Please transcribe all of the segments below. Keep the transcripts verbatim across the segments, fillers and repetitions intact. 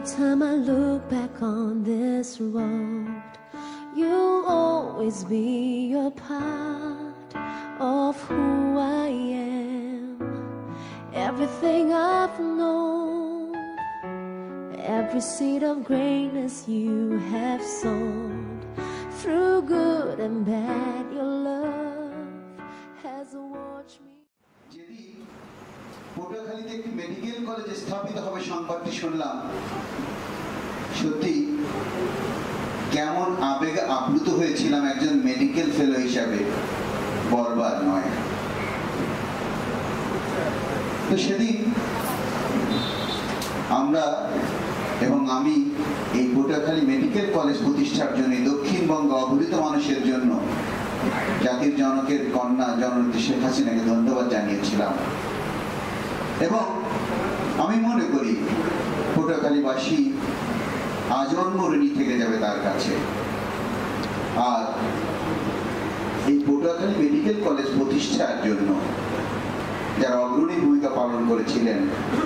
time I look back on this road, you'll always be a part of who I am. Everything I've known, every seed of greatness you have sown. Through good and bad, your love has watched me. যেদি পটুয়াখালীতে একটি medical college স্থাপিত হবে সংবাদটি শুনলাম, সত্যি কেমন আবেগে আপ্লুত হয়েছিলাম একজন মেডিকেল ফেলো হিসাবে, বলবার নয়। তো সেদিন আমরা এবং আমি এই পটুয়াখালী মেডিকেল কলেজ প্রতিষ্ঠার জন্য দক্ষিণবঙ্গ অবহেলিত মানুষের জন্য জাতির জনকের কন্যা জননেত্রী শেখ হাসিনাকে ধন্যবাদ জানিয়েছিলাম। এবং আমি মনে করি পটুয়াখালীবাসী আজন্ম ঋণী থেকে যাবে তার কাছে। আর এই পটুয়াখালী মেডিকেল কলেজ প্রতিষ্ঠার জন্য যারা অগ্রণী ভূমিকা পালন করেছিলেন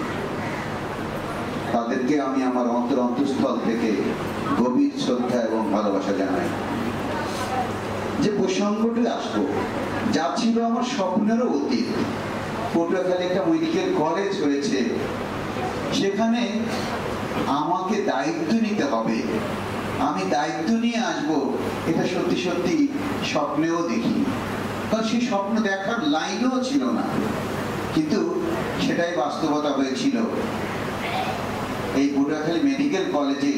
তাদেরকে আমি আমার অন্তর অন্তঃস্থল থেকে গভীর শ্রদ্ধা এবং ভালোবাসা জানাই। যে প্রসঙ্গটি আসবো, যা ছিল আমার স্বপ্নেরও অতীত, পটুয়াখালী একটা মেডিকেল কলেজ হয়েছে, সেখানে আমাকে দায়িত্ব নিতে হবে, আমি দায়িত্ব নিয়ে আসবো, এটা সত্যি সত্যি স্বপ্নেও দেখিনি। কারণ সেই স্বপ্ন দেখার লাইনও ছিল না, কিন্তু সেটাই বাস্তবতা হয়েছিল। এই পটুয়াখালী মেডিকেল কলেজে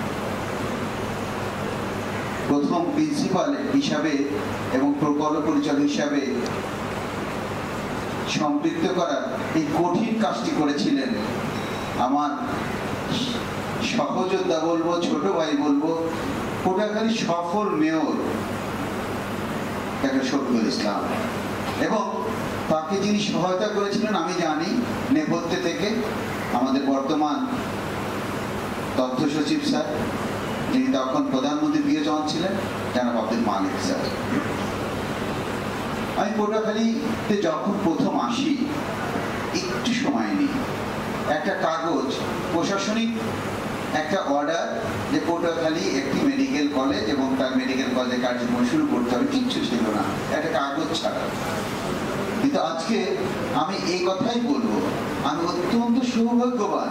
প্রথম প্রিন্সিপাল হিসাবে এবং প্রকল্প পরিচালক হিসাবে সম্পৃক্ত করার এই কঠিন কাজটি করেছিলেন আমার সহযোদ্ধা বলবো, ছোট ভাই বলবো, পটুয়াখালী সফল মেয়র ডাক্তার শফিকুল ইসলাম। এবং তাকে যিনি সহায়তা করেছিলেন আমি জানি নেপথ্যে থেকে, আমাদের বর্তমান তথ্য সচিব স্যার, যিনি তখন প্রধানমন্ত্রী প্রিয়জন ছিলেন, জনাব আব্দুল মালিক স্যার। আমি পটুয়াখালীতে যখন প্রথম আসি, একটু সময় নেই, একটা কাগজ, প্রশাসনিক একটা অর্ডার যে পটুয়াখালী একটি মেডিকেল কলেজ এবং তার মেডিকেল কলেজে কার্যক্রম শুরু করতে হবে, কিচ্ছু ছিল না, একটা কাগজ ছাড়া। কিন্তু আজকে আমি এই কথাই বলবো, আমি অত্যন্ত সৌভাগ্যবান,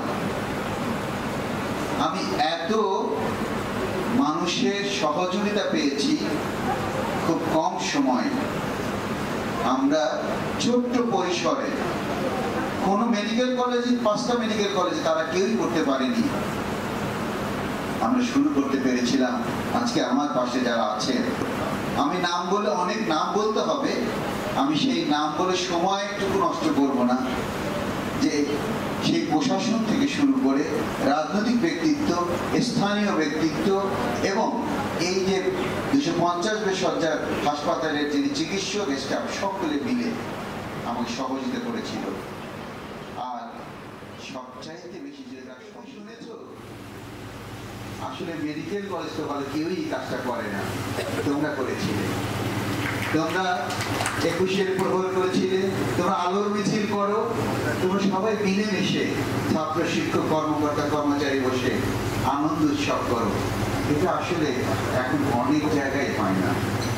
আমি এত মানুষের সহযোগিতা পেয়েছি খুব কম সময়। আমরা ছোট্ট পরিসরে কোন মেডিকেল কলেজে, পাঁচটা মেডিকেল কলেজে তারা কেউই করতে পারেনি, আমরা শুরু করতে পেরেছিলাম। আজকে আমার পাশে যারা আছে, আমি নাম বলে অনেক নাম বলতে হবে, আমি সেই নাম বলে সময় একটুকু নষ্ট করব না। যে সেই প্রশাসন থেকে শুরু করে রাজনৈতিক ব্যক্তিত্ব, স্থানীয় ব্যক্তিত্ব এবং এই যে দুশো পঞ্চাশ বেসরকারি হাসপাতালের যিনি চিকিৎসক স্টাফ, সকলে মিলে আমাকে সহযোগিতা করেছিল। আর সবচাইতে বেশি যেটা শুনেছ, আসলে মেডিকেল কলেজ তো ভালো কেউই কাজটা করে না, তোমরা করেছিলে। তোমরা একুশের প্রহর করেছিলে, তোমরা আলোর মিছিল করো, তোমরা সবাই মিলেমিশে ছাত্র, শিক্ষক, কর্মকর্তা, কর্মচারী বসে আনন্দ উৎসব করো। এটা আসলে এখন অনেক জায়গায় হয় না।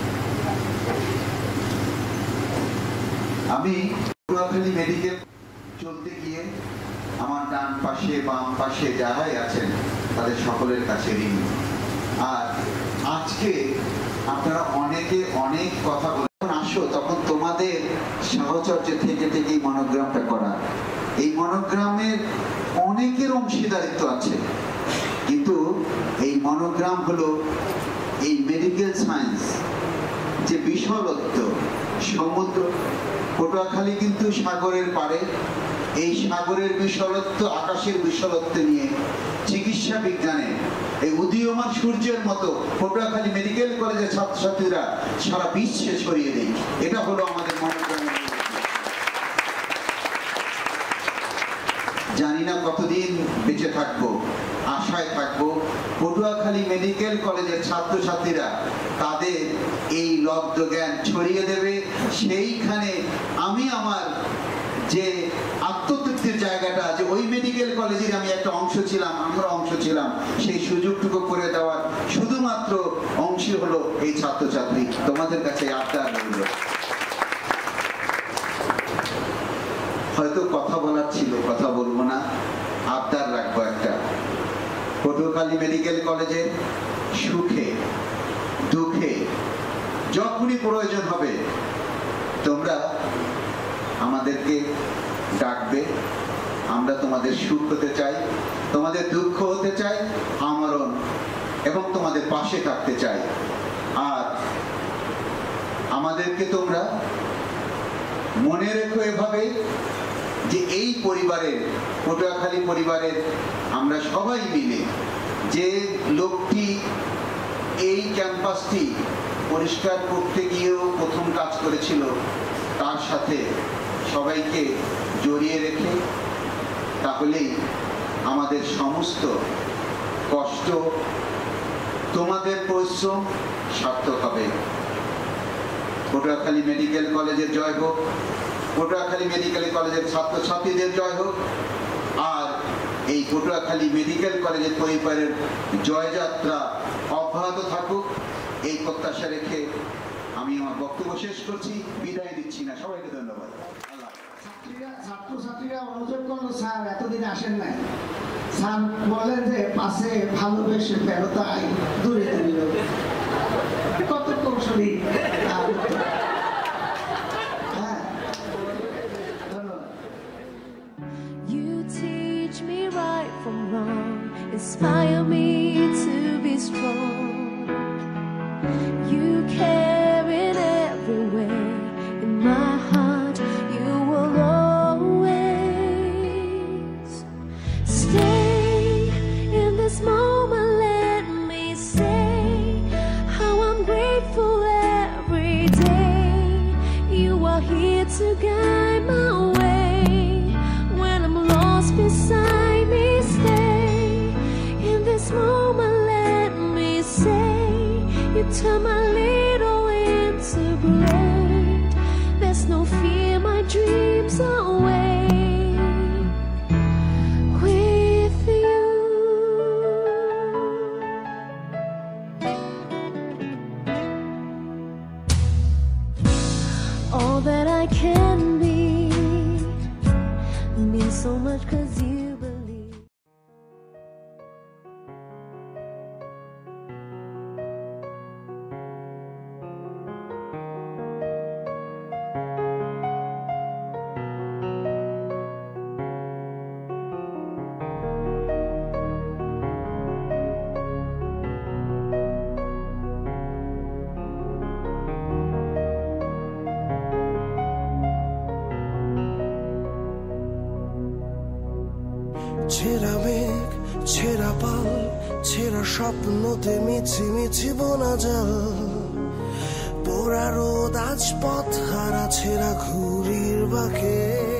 আমি পটুয়াখালী মেডিকেল চলতে গিয়ে আমার ডান পাশে বাম পাশে যারাই আছেন তাদের সকলের কাছে ঋণী। আর আজকে আপনারা অনেকে অনেক কথা বলেন, আসো তখন তোমাদের সাহচর্য থেকে থেকে এই মনোগ্রামটা করা। এই মনোগ্রামের অনেকের অংশীদারিত্ব আছে, কিন্তু এই মনোগ্রাম হলো এই মেডিকেল সায়েন্স যে বিশালত্ব, সমুদ্র, পটুয়াখালী কিন্তু সাগরের পাড়ে, এই সাগরের বিশালত্ব, আকাশের বিশালত্ব নিয়ে চিকিৎসা বিজ্ঞানে এই উদীয়মান সূর্যের মতো পটুয়াখালী মেডিকেল কলেজের ছাত্রছাত্রীরা সারা বিশ্বে ছড়িয়ে দেয়। এটা হলো আমাদের মনোগ্রাম। জানি না কতদিন বেঁচে থাকবো, আশায় থাকবো পটুয়াখালী মেডিকেল কলেজের ছাত্রছাত্রীরা তাদের এই লব্ধ জ্ঞান ছড়িয়ে দেবে। সেইখানে আমি আমার যে আত্মতৃপ্তির গর্বের জায়গাটা যে ওই মেডিকেল কলেজের আমি একটা অংশ ছিলাম, আমরা অংশ ছিলাম, সেই সুযোগটুকু করে দেওয়ার শুধুমাত্র অংশী হলো এই ছাত্রছাত্রী। তোমাদের কাছে আবদার রইল। হয়তো কথা বলার ছিল, কথা বলবো না, আবদার রাখবো একটা। পটুয়াখালী মেডিকেল কলেজে সুখে দুঃখে যখনই প্রয়োজন হবে তোমরা আমাদেরকে ডাকবে। আমরা তোমাদের সুখ হতে চাই, তোমাদের দুঃখ হতে চাই, আমরণ এবং তোমাদের পাশে থাকতে চাই। আর আমাদেরকে তোমরা মনে রেখো এভাবে যে এই পরিবারের, পটুয়াখালী পরিবারের আমরা সবাই মিলে যে লোকটি এই ক্যাম্পাসটি পরিষ্কার করতে গিয়েও প্রথম কাজ করেছিল, তার সাথে সবাইকে জড়িয়ে রেখে তাহলেই আমাদের সমস্ত কষ্ট, তোমাদের পরিশ্রম সার্থক হবে। পটুয়াখালী মেডিকেল কলেজের জয় হোক, পটুয়াখালী মেডিকেল কলেজের ছাত্রছাত্রীদের জয় হোক, আর এই পটুয়াখালী মেডিকেল কলেজের পরিবারের জয়যাত্রা অব্যাহত থাকুক, এই প্রত্যাশা রেখে আমি আমার বক্তব্য শেষ করছি, বিদায় দিচ্ছি না। সবাইকে ধন্যবাদ। ছাত্রছাত্রীরা অনুযোগ করলো, স্যার এতদিন আসেন নাই, স্যার বলেন যে পাশে ভালোবেসে ফেরতাই দূরে দূরে কত কৌশলী। You teach me right from wrong, inspire me to be strong. You care in every way, in my heart you will always stay. In this moment let me say how I'm grateful every day. You are here to guide my way. When I'm lost beside me, stay. In this moment let me say you turn my little into great. There's no fear, my dreams are awake with you. All that I can be means so much 'cause you believe. ছেঁড়া মেঘ, ছেঁড়া পাল, ছেঁড়া স্বপ্নতে মিছি মিছি বোনা জাল, পোড়া রোদ আজ পথ হারা, ছেঁড়া ঘুড়ির বাঁকে,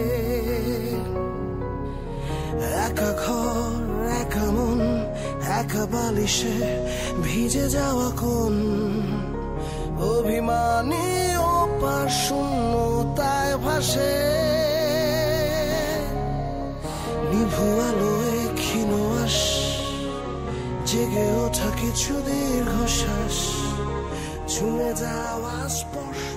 একা ঘর একা মন, একা বালিশে ভিজে যাওয়া কোন অভিমানী ও পার শূন্যতায় ভাসে, নিভু আলোয় ক্ষীণ আস, জেগে ওঠা কিছু দীর্ঘশ্বাস, ছুঁয়ে যাওয়া স্পর্শ।